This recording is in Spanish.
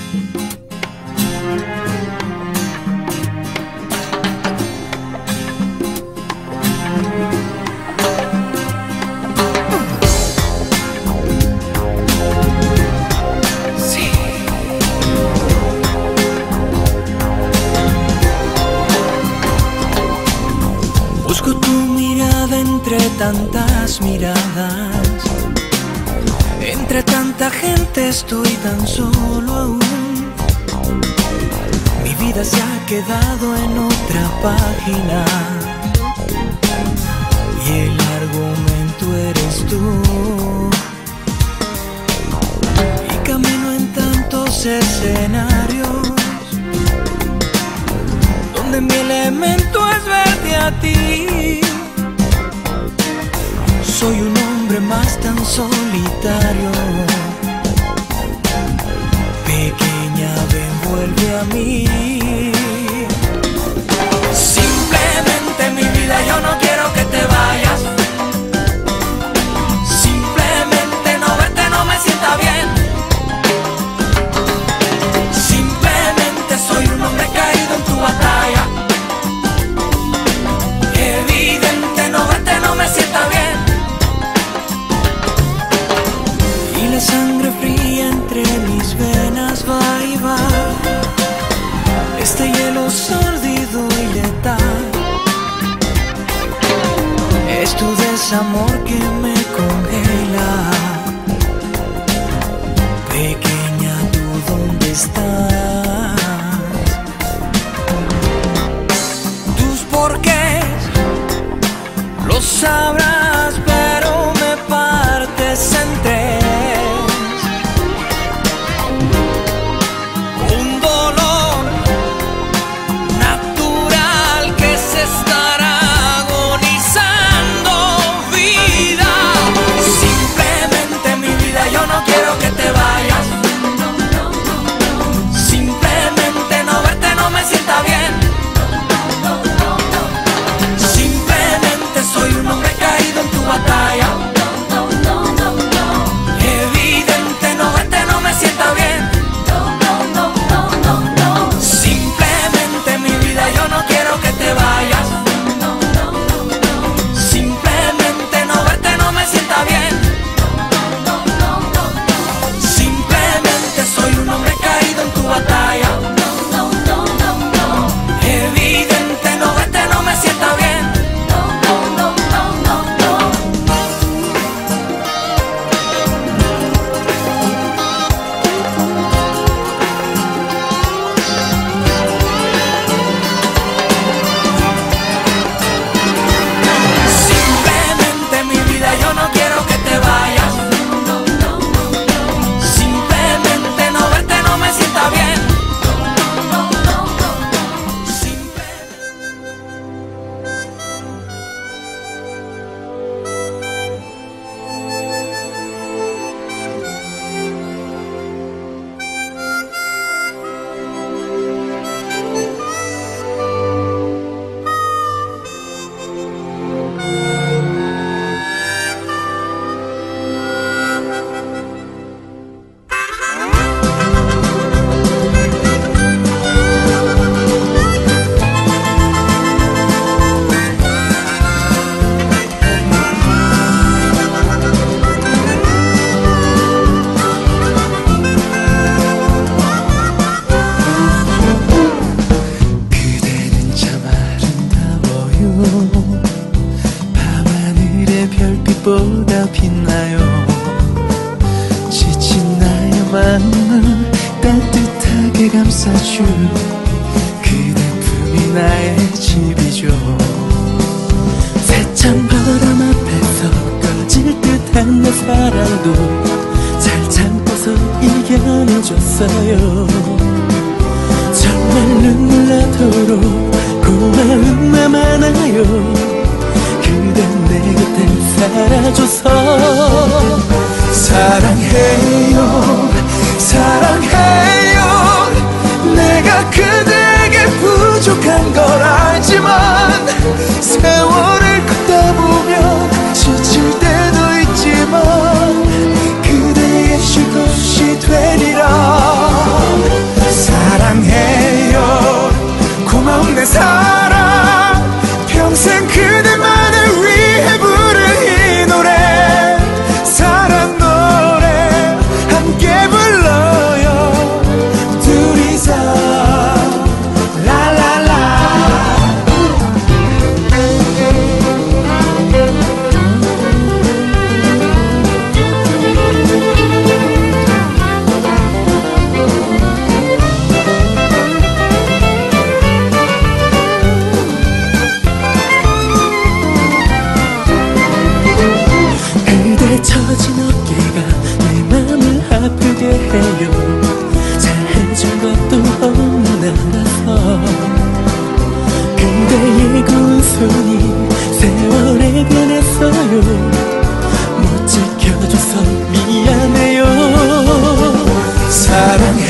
Busco tu mirada entre tantas miradas. Entre tanta gente estoy tan solo aún. Mi vida se ha quedado en otra página y el argumento eres tú. Y camino en tantos escenarios donde mi elemento es verte a ti. Soy un hombre más tan solitario. Pequeña, ven, vuelve a mí. Simplemente mi vida, yo no quiero que te vayas. Simplemente no verte no me sienta bien. Simplemente soy un hombre caído en tu batalla. Evidente, no verte no me sienta bien. Y la sangre fría entre mis venas va y va. Este hielo sórdido y letal es tu desamor que me congela. Pequeña, ¿tú dónde estás? Tus porqués los sabrás, pero me partes en tres. Un dolor natural que se estará agonizando, vida. Simplemente mi vida, yo no quiero que te vayas. Simplemente no verte no me sienta bien. Simplemente soy un hombre caído en tu batalla. Evidente, no verte no me sienta bien. Simplemente mi vida, yo no quiero que te vayas. Simplemente no verte no me sienta bien. Simplemente soy un hombre caído en tu batalla. Evidente, no verte no me sienta bien. Simplemente mi vida, yo no quiero que te vayas. Simplemente no verte no me sienta bien. 그대는 참 아름다워요. 밤하늘의 별빛보다 빛나요. 지친 나의 마음을 따뜻하게 감싸줄 그대 품이 나의 집이죠. 세찬 바람 앞에서 꺼질 듯한 내 사랑도 잘 참고서 이겨내줬어요. 정말 눈물 나도록 고마움만 많아요. 그댄 내 곁에 살아줘서 사랑해요, 사랑해요. 내가 그대에게 부족한 걸 알지만 세월을 걷다 보면 지칠 때도 있지만 그대의 쉴 곳이 되리라. 불러요 둘이서 라라라. 그대 처진 어깨가 내 맘을 아프게 해요. 잘해준 것도 없나서 그대의 고운 손이 세월에 변했어요. 못 지켜줘서 미안해요. 사랑해